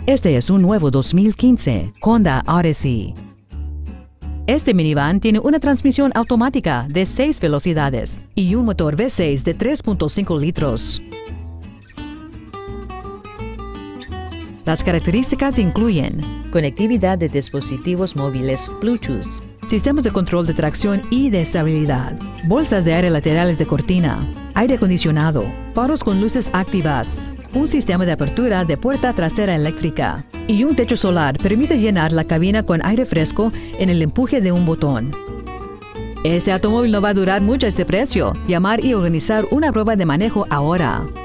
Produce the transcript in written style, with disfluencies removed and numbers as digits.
Este es un nuevo 2015 Honda Odyssey. Este minivan tiene una transmisión automática de 6 velocidades y un motor V6 de 3.5 litros. Las características incluyen conectividad de dispositivos móviles Bluetooth, sistemas de control de tracción y de estabilidad, bolsas de aire laterales de cortina, aire acondicionado, faros con luces activas, un sistema de apertura de puerta trasera eléctrica y un techo solar permite llenar la cabina con aire fresco en el empuje de un botón. Este automóvil no va a durar mucho a este precio. Llamar y organizar una prueba de manejo ahora.